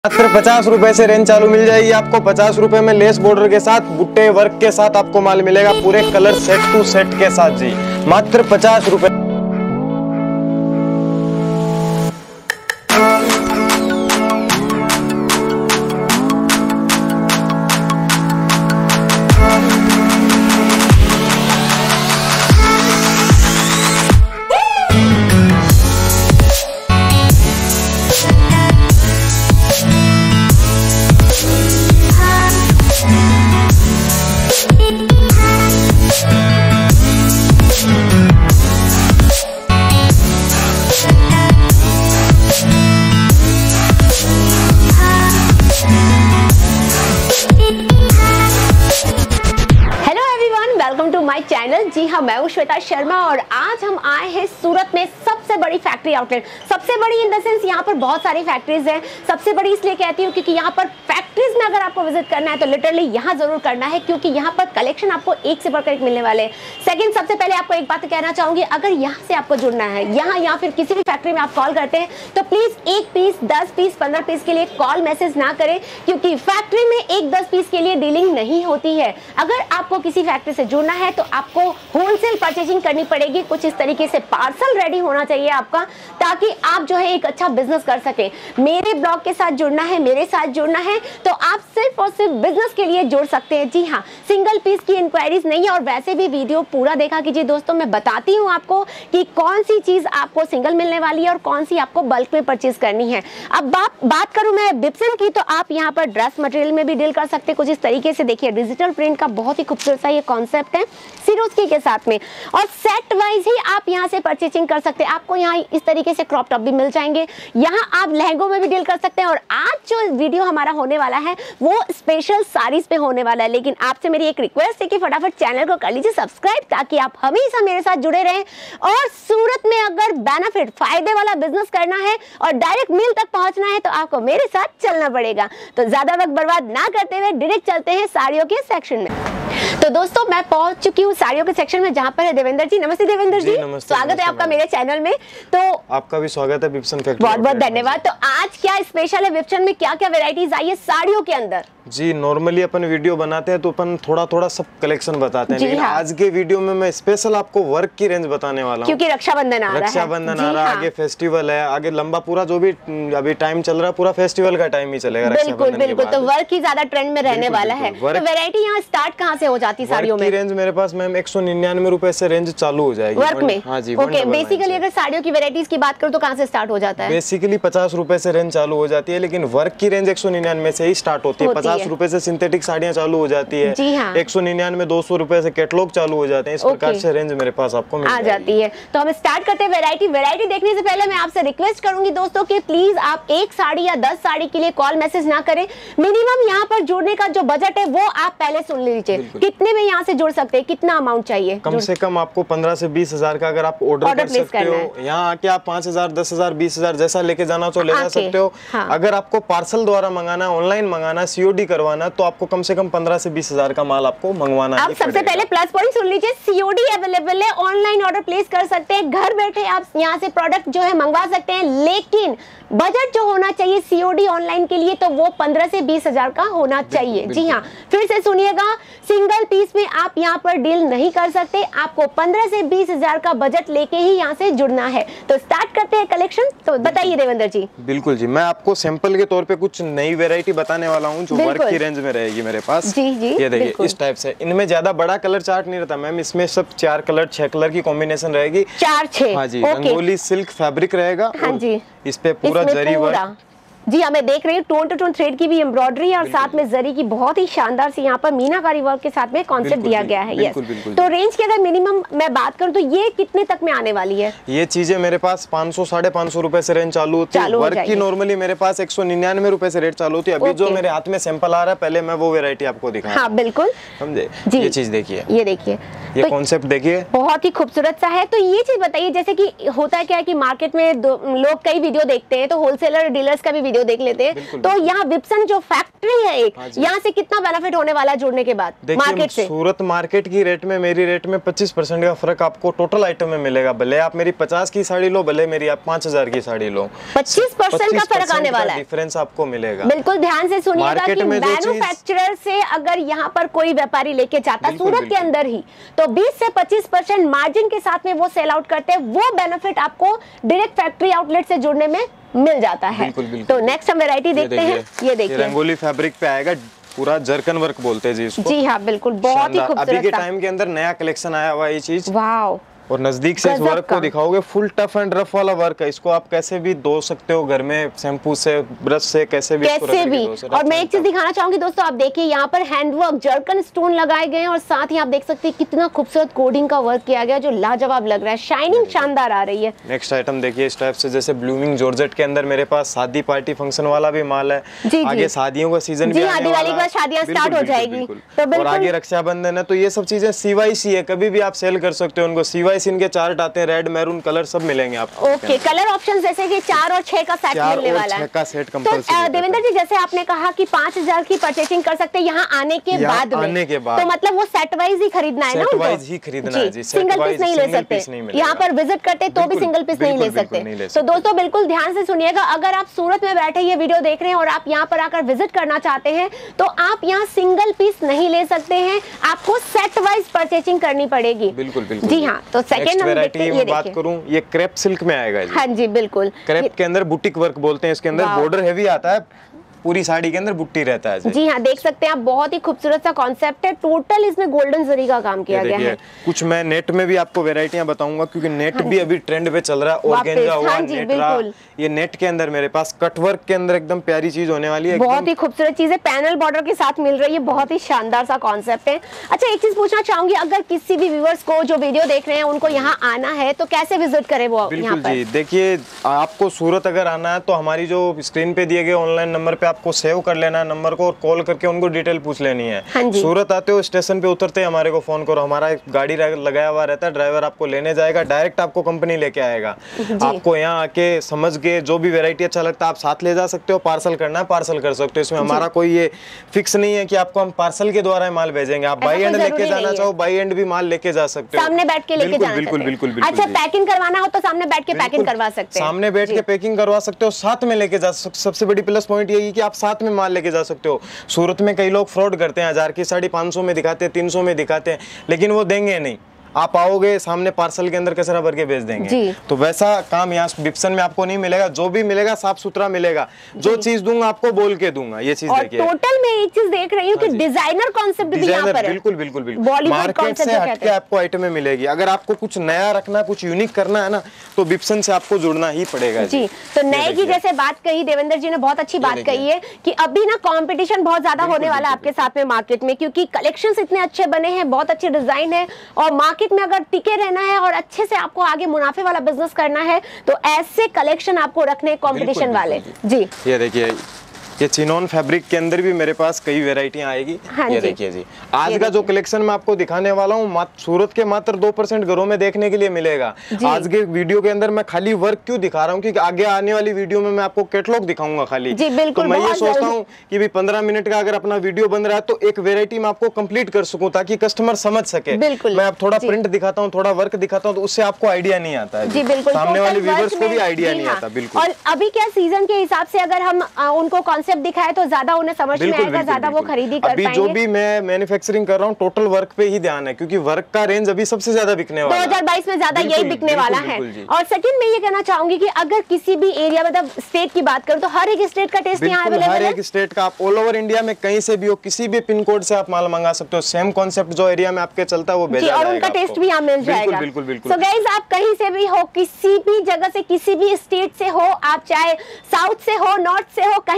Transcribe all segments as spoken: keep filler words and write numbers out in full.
मात्र पचास रुपए से रेंज चालू मिल जाएगी आपको। पचास रुपए में लेस बॉर्डर के साथ बुट्टे वर्क के साथ आपको माल मिलेगा, पूरे कलर सेट टू सेट के साथ जी। मात्र पचास रुपए। My channel. जी हाँ, मैं हूँ श्वेता शर्मा और आज हम आए हैं सूरत में सबसे बड़ी फैक्ट्री आउटलेट। सबसे बड़ी इन द सेंस यहाँ पर बहुत सारी फैक्ट्रीज हैं। सबसे बड़ी इसलिए कहती हूँ क्योंकि यहाँ पर फैक्ट्रीज में अगर आपको विजिट करना है तो लिटरली यहाँ जरूर करना है, क्योंकि यहाँ पर कलेक्शन आपको एक से बढ़कर एक मिलने वाले हैं। सेकंड, सबसे पहले आपको एक बात कहना चाहूंगी, अगर यहाँ से आपको जुड़ना है, यहाँ या फिर किसी भी फैक्ट्री में आप कॉल करते हैं तो प्लीज एक पीस, दस पीस, पंद्रह पीस के लिए कॉल मैसेज ना करें, क्योंकि फैक्ट्री में एक दस पीस के लिए डीलिंग नहीं होती है। अगर आपको किसी फैक्ट्री से जुड़ना है तो आपको होलसेल परचेजिंग करनी पड़ेगी। कुछ इस तरीके से पार्सल रेडी होना चाहिए आपका, ताकि आप जो है एक अच्छा बिजनेस कर सके। मेरे ब्लॉग के साथ जुड़ना है, मेरे साथ जुड़ना है तो आप सिर्फ और सिर्फ बिजनेस के लिए जुड़ सकते हैं। जी हाँ, सिंगल पीस की इंक्वायरीज नहीं है। और वैसे भी वीडियो पूरा देखा कीजिए दोस्तों, मैं बताती हूँ आपको कि कौन सी चीज आपको सिंगल मिलने वाली है और कौन सी आपको बल्क में परचेज करनी है। अब बात बात करूं मैं बिप्सन की, तो आप यहाँ पर ड्रेस मटेरियल में भी डील कर सकते हैं। कुछ इस तरीके से देखिए, डिजिटल प्रिंट का बहुत ही खूबसूरत सा ये कॉन्सेप्ट है सिरोस्की के साथ में, और सेट वाइज ही आप यहाँ से परचेजिंग कर सकते हैं। आपको यहाँ इस तरीके से क्रॉप टॉप भी मिल जाएंगे। यहाँ आप लहंगों में भी डील कर सकते हैं। और आज जो वीडियो हमारा होने वाला है वो स्पेशल साड़ीज पे होने वाला है। लेकिन आपसे मेरी एक रिक्वेस्ट है कि फटाफट चैनल को कर लीजिए सब्सक्राइब, ताकि आप हमेशा मेरे साथ जुड़े रहें। और सूरत में अगर बेनिफिट फायदे वाला बिजनेस करना है और डायरेक्ट मिल तक पहुंचना है तो आपको मेरे साथ चलना पड़ेगा। तो ज्यादा वक्त बर्बाद ना करते हुए डायरेक्ट चलते हैं साड़ियों के सेक्शन में। तो दोस्तों, मैं पहुंच चुकी हूँ साड़ियों के सेक्शन में, जहाँ पर है देवेंद्र जी। नमस्ते देवेंद्र जी, जी स्वागत है आपका मेरे चैनल में। तो आपका भी स्वागत है बिप्सन फैक्ट्री। बहुत बहुत धन्यवाद। तो आज क्या स्पेशल है बिप्सन में, क्या क्या वेराइटीज आई है साड़ियों के अंदर? जी, नॉर्मली अपन वीडियो बनाते हैं तो अपन थोड़ा थोड़ा सब कलेक्शन बताते हैं, लेकिन हाँ। आज के वीडियो में मैं स्पेशल आपको वर्क की रेंज बताने वाला हूँ, क्योंकि रक्षाबंधन आ रहा है। रक्षाबंधन आ रहा है, आगे फेस्टिवल है, आगे लंबा पूरा जो भी अभी टाइम चल रहा है पूरा फेस्टिवल का टाइम ही चलेगा। बिल्कुल बिल्कुल, तो वर्क ही ज्यादा ट्रेंड में रहने वाला है। तो वैरायटी यहाँ स्टार्ट कहाँ से हो जाती है साड़ियों में? रेंज मेरे पास मैम एक सौ निन्यानवे रुपए से रेंज चालू हो जाएगी वर्क में। हाँ जी, ओके। बेसिकली अगर साड़ियों की वैरायटीज की बात करूँ तो कहाँ से स्टार्ट हो जाता है? बेसिकली पचास रुपए से रेंज चालू हो जाती है, लेकिन वर्क की रेंज एक सौ निन्यानवे से ही स्टार्ट होती है। पचास रुपए से सिंथेटिक साड़ियाँ चालू हो जाती है। जी हाँ। एक सौ निन्यानवे दो सौ रुपए से कैटलॉग चालू हो जाते हैं। इस प्रकार से रेंज मेरे पास आपको मिल आ जाती है। तो हम स्टार्ट करते हैं वैरायटी। वैरायटी देखने से पहले मैं आपसे रिक्वेस्ट करूंगी दोस्तों कि प्लीज आप एक साड़ी या दस साड़ी के लिए कॉल मैसेज ना करें। मिनिमम यहाँ पर जुड़ने का जो बजट है वो आप पहले सुन लीजिए। कितने में यहाँ से जुड़ सकते हैं, कितना अमाउंट चाहिए? कम से कम आपको पंद्रह से बीस हजार का अगर आप ऑर्डर कर सकते हो, यहाँ आके आप पाँच हजार दस हजार बीस हजार जैसा लेके जाना तो ले जा सकते हो। हाँ। अगर आपको पार्सल द्वारा मंगाना है, ऑनलाइन मंगाना, सीओडी करवाना, तो आपको कम से कम पंद्रह से बीस हजार का माल आपको मंगवाना है। अब सबसे पहले प्लस पॉइंट सुन लीजिए, सीओडी अवेलेबल है, ऑनलाइन ऑर्डर प्लेस कर सकते हैं, घर बैठे आप यहाँ से प्रोडक्ट जो है मंगवा सकते हैं। लेकिन बजट जो होना चाहिए सीओडी ऑनलाइन के लिए तो वो पंद्रह से बीस हजार का होना चाहिए। जी हाँ, फिर से सुनिएगा, सिंगल पीस में आप यहाँ पर डील नहीं कर सकते। आपको पंद्रह से बीस हजार का बजट लेके ही यहाँ से जुड़ना है। तो स्टार्ट करते हैं कलेक्शन। तो बताइए देवेंद्र जी। बिल्कुल जी, मैं आपको सैंपल के तौर पे कुछ नई वैरायटी बताने वाला हूँ जो वर्क की रेंज में रहेगी मेरे पास। जी जी, ये देखिए इस टाइप से। इनमें ज्यादा बड़ा कलर चार्ट नहीं रहता मैम, इसमें सब चार कलर छह कलर की कॉम्बिनेशन रहेगी। चार छह हाँ जी, रंगोली सिल्क फैब्रिक रहेगा। हाँ जी, इस पे पूरा जरी वर्क। जी हाँ, मैं देख रही हूँ टोन टू टोन थ्रेड की भी एम्ब्रॉयडरी है और साथ में जरी की बहुत ही शानदार सी यहाँ पर मीनाकारी वर्क के साथ में कॉन्सेप्ट दिया गया है। यस, तो रेंज की अगर मिनिमम मैं बात करूँ तो ये कितने तक में आने वाली है? ये चीजें मेरे पास पाँच सौ साढ़े पाँच सौ रुपए से रेंज चालू होती है। वर्क की नॉर्मली मेरे पास एक सौ निन्यानवे रुपए से रेट चालू होती है। अभी जो मेरे हाथ में सैंपल आ रहा है, पहले मैं वो वेरायटी आपको दिखा। हाँ बिल्कुल, समझे? ये चीज देखिए, ये देखिए, ये कॉन्सेप्ट देखिए, बहुत ही खूबसूरत सा है। तो ये चीज बताइए, जैसे कि होता है क्या है कि मार्केट में लोग कई वीडियो देखते हैं, तो होलसेलर डीलर्स का भी वीडियो वीडियो देख लेते हैं। तो यहाँ विप्सन जो फैक्ट्री है एक, यहाँ से कितना बेनिफिट होने वाला है जुड़ने के बाद मार्केट से? सूरत मार्केट की रेट में मेरी रेट में पच्चीस परसेंट का फर्क आपको टोटल आइटम में मिलेगा। भले आप मेरी पचास की साड़ी लो, भले मेरी आप पांच हजार की साड़ी लो, पच्चीस परसेंट का फर्क आने वाला है, डिफरेंस आपको मिलेगा। बिल्कुल ध्यान से सुनिएगा कि मैन्युफैक्चरर से अगर यहाँ पर कोई व्यापारी लेके जाता है सूरत के अंदर ही, तो बीस से पच्चीस परसेंट मार्जिन के साथ में वो सेल आउट करते हैं। वो बेनिफिट आपको डायरेक्ट फैक्ट्री आउटलेट से जुड़ने में मिल जाता है। बिल्कुल, बिल्कुल। तो नेक्स्ट हम वैरायटी देखते हैं। ये देखिए रंगोली फैब्रिक पे आएगा, पूरा जरकन वर्क बोलते हैं जी इसको। जी हाँ बिल्कुल, बहुत ही खूबसूरत। अभी के टाइम के अंदर नया कलेक्शन आया हुआ है ये चीज। वाओ, और नजदीक से इस वर्क को दिखाओगे, फुल टफ एंड रफ वाला वर्क है। इसको आप कैसे भी धो सकते हो घर में, शैम्पू से, ब्रश से, कैसे भी कैसे भी। और मैं एक चीज दिखाना चाहूंगी दोस्तों, आप देखिए यहाँ पर हैंडवर्क जर्कन स्टोन लगाए गए हैं और साथ ही आप देख सकते हैं कितना खूबसूरत कोडिंग का वर्क किया गया जो लाजवाब लग रहा है, शाइनिंग शानदार आ रही है। नेक्स्ट आइटम देखिए इस टाइप से, जैसे ब्लूमिंग जॉर्जेट के अंदर मेरे पास शादी पार्टी फंक्शन वाला भी माल है। आगे शादियों का सीजन भी आने वाला है, शादियां स्टार्ट हो जाएगी और आगे रक्षाबंधन है, तो ये सब चीजें सीवाईसी है, कभी भी आप सेल कर सकते हो उनको। सीवाईसी इनके चार्ट आते हैं, रेड मैरून कलर सब मिलेंगे आपको। ओके, कलर ऑप्शन जैसे कि चार और छह का सेट मिलने वाला है। का सेट तो देवेंद्र जी जैसे आपने कहा कि पाँच हजार की परचेसिंग कर सकते हैं यहाँ आने के बाद में, आने के बाद तो मतलब वो सेट वाइज ही खरीदना है ना, सेट वाइज ही खरीदना है जी, सिंगल पीस नहीं ले सकते। यहाँ पर विजिट करते तो भी सिंगल पीस नहीं ले सकते। तो दोस्तों बिल्कुल ध्यान से सुनिएगा, अगर आप सूरत में बैठे ये वीडियो देख रहे हैं और आप यहाँ पर आकर विजिट करना चाहते हैं तो आप यहाँ सिंगल पीस नहीं ले सकते हैं, आपको सेट वाइज परचेसिंग करनी पड़ेगी। बिल्कुल बिल्कुल जी हाँ। तो सेकंड हम देखते हैं, ये बात करूं, ये क्रेप सिल्क में आएगा जी। हाँ जी बिल्कुल, क्रेप के अंदर बुटीक वर्क बोलते हैं, इसके अंदर बॉर्डर हैवी आता है, पूरी साड़ी के अंदर बुट्टी रहता है जी। जी हाँ, देख सकते हैं आप, बहुत ही खूबसूरत सा कॉन्सेप्ट है। टोटल इसमें गोल्डन जरी का काम किया गया है। कुछ मैं नेट में भी आपको वैरायटियां बताऊंगा क्योंकि नेट हाँ भी अभी ट्रेंड पे चल रहा है। ऑर्गेन्जा हुआ, हाँ जी बिल्कुल, ये नेट के अंदर मेरे पास कट वर्क के अंदर एकदम प्यारी चीज होने वाली है, बहुत ही खूबसूरत चीज है, पैनल बॉर्डर के साथ मिल रही है, बहुत ही शानदार सा कॉन्सेप्ट है। अच्छा एक चीज पूछना चाहूंगी, अगर किसी भी व्यूअर्स को जो वीडियो देख रहे हैं उनको यहाँ आना है तो कैसे विजिट करे वो? बिल्कुल जी, देखिए आपको सूरत अगर आना है तो हमारी जो स्क्रीन पे दिए गए ऑनलाइन नंबर पे आपको सेव कर लेना नंबर को और कॉल करके उनको डिटेल पूछ लेनी है। हाँ सूरत आते हो स्टेशन पे उतरते हमारे को फोन करो, हमारा एक गाड़ी लगाया हुआ रहता है, ड्राइवर आपको लेने जाएगा, डायरेक्ट आपको कंपनी लेके आएगा। आपको यहाँ आके समझ के जो भी वैरायटी अच्छा लगता है आप साथ ले जा सकते हो, पार्सल करना है पार्सल कर सकते हो। इसमें हमारा कोई ये फिक्स नहीं है कि आपको हम पार्सल के द्वारा माल भेजेंगे, आप बाई एंड लेके जाना चाहो बाई एंड भी माल लेके जा सकते हो, सामने बैठ के लेके जाना। बिल्कुल बिल्कुल। अच्छा पैकिंग करवाना हो तो सामने बैठ के पैकिंग करवा सकते हैं, सामने बैठ के पैकिंग करवा सकते हो, साथ में लेके जा सकते। सबसे बड़ी प्लस पॉइंट यही कि आप साथ में माल लेके जा सकते हो। सूरत में कई लोग फ्रॉड करते हैं, हजार की साड़ी पाँच सौ में दिखाते हैं, तीन सौ में दिखाते हैं, लेकिन वो देंगे नहीं। आप आओगे सामने पार्सल के अंदर कचरा भर के भेज देंगे, तो वैसा काम यहाँ विप्सन में आपको नहीं मिलेगा। जो भी मिलेगा साफ सुथरा मिलेगा, जो चीज दूंगा आपको बोल के दूंगा। ये चीज देखिए, टोटल में एक चीज देख रही हूँ कि डिजाइनर कॉन्सेप्ट भी यहाँ पर है। बिल्कुल बिल्कुल बिल्कुल, मार्केट से हटके आपको आइटम मिलेगी। अगर आपको कुछ नया रखना, कुछ यूनिक करना है ना, तो विप्सन से आपको जुड़ना ही पड़ेगा जी। तो नए की जैसे बात कही देवेंद्र जी ने, बहुत अच्छी बात कही है कि अभी ना कॉम्पिटिशन बहुत ज्यादा होने वाला है आपके साथ में मार्केट में, क्योंकि कलेक्शंस इतने अच्छे बने हैं, बहुत अच्छे डिजाइन है, और मार्केट में अगर टिके रहना है और अच्छे से आपको आगे मुनाफे वाला बिजनेस करना है तो ऐसे कलेक्शन आपको रखने कंपटीशन वाले। जी ये देखिए, ये चिनॉन फैब्रिक के अंदर भी मेरे पास कई वैरायटियां आएगी। हाँ ये देखिए जी, आज का जो कलेक्शन मैं आपको दिखाने वाला हूँ सूरत के मात्र दो परसेंट घरों में देखने के लिए मिलेगा। आज के वीडियो के अंदर मैं खाली वर्क क्यों दिखा रहा हूँ, क्योंकि आगे आने वाली वीडियो में मैं आपको कैटलॉग दिखाऊंगा खाली। जी, बिल्कुल, तो मैं ये सोचता हूँ कि भी पंद्रह मिनट का अगर अपना वीडियो बन रहा है तो एक वेरायटी में आपको कंप्लीट कर सकूं ताकि कस्टमर समझ सके। मैं अब थोड़ा प्रिंट दिखाता हूँ, थोड़ा वर्क दिखाता हूँ, तो उससे आपको आइडिया नहीं आता है जी। बिल्कुल, सामने वाले व्यूअर्स को भी आइडिया नहीं आता। बिल्कुल, और अभी क्या सीजन के हिसाब से अगर हम उनको कॉन्सेप्ट दिखाए तो ज्यादा उन्हें समझ में आएगा, ज्यादा वो खरीदी कर पाएंगे। अभी जो भी मैं मैन्युफैक्चरिंग कर रहा हूँ टोटल वर्क पे ही ध्यान है, क्योंकि वर्क का रेंज अभी सबसे ज्यादा बिकने वाला है। दो हज़ार बाईस में ज्यादा यही बिकने वाला है। और सेकंड में ये कहना चाहूंगी कि अगर किसी भी एरिया मतलब स्टेट की बात करूं तो हर एक स्टेट का टेस्ट यहाँ अवेलेबल है। हर एक स्टेट का, आप ऑल ओवर इंडिया में कहीं से भी हो, किसी भी पिन कोड से आप माल मंगा सकते हो। सेम कॉन्सेप्ट जो एरिया में आपके चलता है वो भेजा जाएगा, और उनका टेस्ट भी यहाँ मिल जाएगा। बिल्कुल बिल्कुल। सो गाइस, आप कहीं से भी हो, किसी भी जगह से, किसी भी स्टेट से हो, आप चाहे साउथ से हो, नॉर्थ से हो, कहीं से भी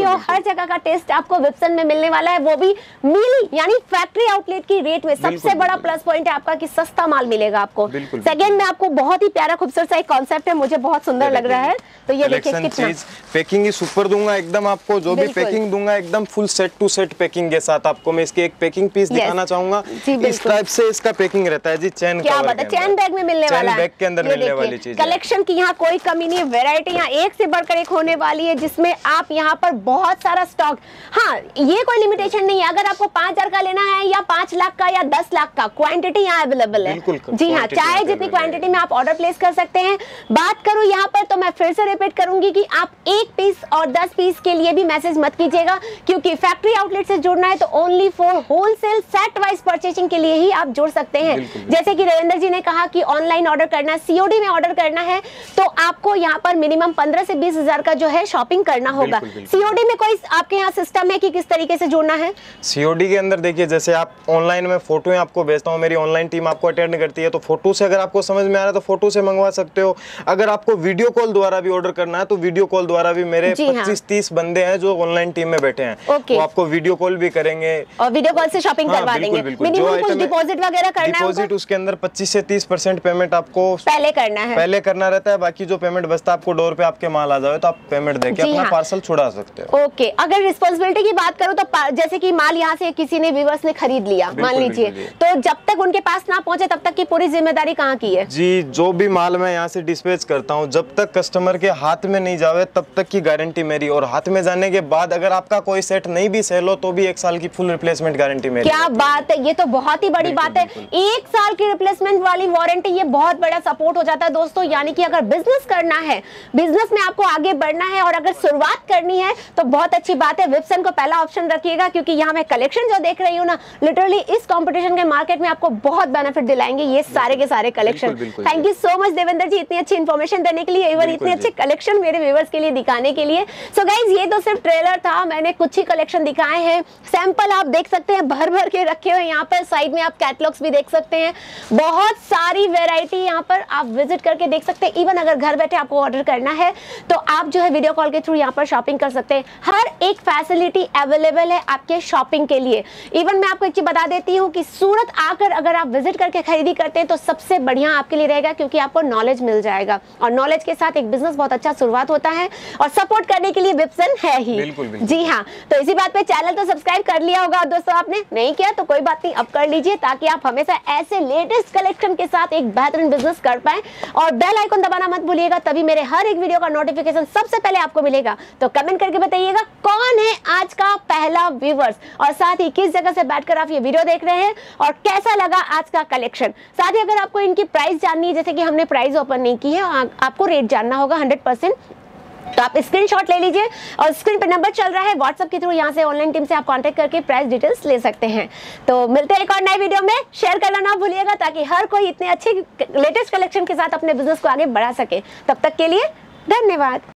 हर जगह का टेस्ट आपको विप्सन में मिलने वाला है, वो भी मिली यानी फैक्ट्री आउटलेट की रेट में। सबसे बड़ा प्लस पॉइंट है आपका कि सस्ता माल मिलेगा आपको। सेकंड में आपको बहुत ही प्यारा खूबसूरत सा एक कॉन्सेप्ट है, मुझे बहुत सुंदर लग रहा है। तो ये देखिए कितना पैकिंग ही सुपर दूंगा एकदम आपको, जो भी पैकिंग दूंगा एकदम full set to set packing के साथ आपको मैं इसकी एक पैकिंग पीस दिखाना चाहूंगा। इस टाइप से इसका पैकिंग रहता है जी, चैन क्या बात है, चैन बैग में मिलने वाला है, बैग के अंदर मिलने वाली चीज। कलेक्शन की यहाँ कोई कमी नहीं है, वैरायटी यहाँ एक से बढ़कर एक होने वाली है, जिसमें आप यहाँ पर बहुत सारा स्टॉक। हाँ, ये कोई लिमिटेशन नहीं है, अगर आपको पांच हजार का लेना है या पांच लाख का या दस लाख का, क्वांटिटी यहाँ अवेलेबल है। जी हाँ, चाहे जितनी क्वांटिटी में आप ऑर्डर प्लेस कर सकते हैं। बात करूं यहाँ पर तो मैं फिर से रिपीट करूंगी कि आप एक पीस और दस पीस के लिए भी मैसेज मत कीजिएगा, क्योंकि फैक्ट्री आउटलेट से जुड़ना है तो only for wholesale set wise purchasing के लिए ही आप जुड़ सकते हैं। जैसे कि रविंदर जी ने कहा कि ऑनलाइन ऑर्डर करना है, सीओडी में ऑर्डर करना है, तो आपको यहाँ पर मिनिमम पंद्रह से बीस हजार का जो है शॉपिंग करना होगा। सीओडी में कोई आपके यहाँ सिस्टम है कि किस तरीके से जुड़ना है? सीओडी के अंदर देखिए, जैसे आप ऑनलाइन में फोटो आपको भेजता हूँ, मेरी ऑनलाइन टीम आपको अटेंड करती है, तो फोटो से अगर आपको समझ में आ रहा है तो फोटो से मंगवा सकते हो। अगर आपको वीडियो कॉल द्वारा भी ऑर्डर करना है तो वीडियो कॉल द्वारा भी मेरे पच्चीस तीस बंदे हैं जो ऑनलाइन टीम में बैठे हैं, वो आपको वीडियो कॉल भी करेंगे और वीडियो कॉल से शॉपिंग करवा देंगे। मिनिमम कुछ डिपॉजिट वगैरह करना है, डिपॉजिट उसके अंदर पच्चीस से तीस परसेंट पेमेंट आपको पहले करना है, पहले करना रहता है। बाकी जो पेमेंट बचता है आपको डोर पे आपके माल आ जाए तो आप पेमेंट देके अपना पार्सल छुड़ा सकते हो। ओके, अगर रिस्पांसिबिलिटी की बात करूं तो जैसे कि माल यहाँ से किसी ने व्यूअर्स ने खरीद लिया, मान लीजिए, तो जब तक उनके पास ना पहुंचे तब तक की पूरी जिम्मेदारी कहाँ की है? जी, जो भी माल मैं यहाँ से डिस्पैच करता हूँ, जब तक कस्टमर के हाथ में नहीं जावे तब तक की गारंटी मेरी, और हाथ में जाने के बाद अगर आपका कोई सेट नहीं भी सेल हो तो भी एक साल की फुल रिप्लेसमेंट गारंटी मेरी। क्या बात है, ये तो बहुत ही बड़ी बात है, एक साल की रिप्लेसमेंट वाली वारंटी, ये बहुत बड़ा सपोर्ट हो जाता है दोस्तों। यानी कि अगर बिजनेस करना है, बिजनेस में आपको आगे बढ़ना है और अगर शुरुआत करनी है तो बहुत अच्छी बात है, विप्सन को पहला ऑप्शन रखिएगा, क्योंकि यहाँ मैं कलेक्शन जो देख रही हूँ ना, लिटरली इस कंपटीशन के मार्केट में आपको बहुत बेनिफिट दिलाएंगे ये सारे के सारे collection. Thank you so much Devendra ji इतनी अच्छी इन्फॉर्मेशन देने के लिए, इवन इतने अच्छे कलेक्शन मेरे व्यूअर्स के लिए दिखाने के लिए। सो गाइज, ये तो सिर्फ ट्रेलर था, मैंने कुछ ही कलेक्शन दिखाए हैं, सैंपल आप देख सकते हैं भर भर के रखे हुए। यहाँ पर साइड में आप कैटलॉग्स भी देख सकते हैं, बहुत सारी वेरायटी यहाँ पर आप विजिट करके देख सकते हैं। इवन अगर घर बैठे आपको ऑर्डर करना है तो आप जो है वीडियो कॉल के थ्रू यहाँ पर शॉपिंग कर सकते हैं। हर एक फैसिलिटी अवेलेबल है आपके शॉपिंग के लिए। इवन मैं आपको एक चीज बता देती हूँ कि सूरत आकर अगर आप विजिट करके खरीदी करते हैं तो सबसे बढ़िया आपके लिए रहेगा, क्योंकि आपको नॉलेज मिल जाएगा, और नॉलेज के साथ एक बिजनेस बहुत अच्छा शुरुआत होता है, और सपोर्ट करने के लिए विप्सन है ही। बिल्कुल, बिल्कुल। जी हाँ, तो इसी बात पे चैनल तो सब्सक्राइब कर लिया होगा दोस्तों, आपने नहीं किया तो कोई बात नहीं, अब कर लीजिए, ताकि आप हमेशा ऐसे लेटेस्ट कलेक्शन के साथ एक बेहतरीन बिजनेस कर पाए। और बेल आइकन दबाना मत भूलिएगा, तभी मेरे हर एक वीडियो का नोटिफिकेशन सबसे पहले आपको मिलेगा। तो कमेंट करके बताइएगा कौन है आज का पहला व्यूअर्स, और साथ ही किस जगह से बैठकर आप ये वीडियो देख रहे हैं और कैसा लगा आज का कलेक्शन। साथ ही अगर आपको इनकी प्राइस जाननी है, जैसे कि हमने प्राइस ओपन नहीं की है, आपको रेट जानना होगा हंड्रेड परसेंट, तो आप स्क्रीनशॉट ले लीजिए और स्क्रीन पे नंबर चल रहा है, व्हाट्सएप के थ्रू यहाँ से ऑनलाइन टीम से आप कांटेक्ट करके प्राइस डिटेल्स ले सकते हैं। तो मिलते हैं एक और नए वीडियो में, शेयर करना ना भूलिएगा ताकि हर कोई इतने अच्छे लेटेस्ट कलेक्शन के साथ अपने बिजनेस को आगे बढ़ा सके। तब तक के लिए धन्यवाद।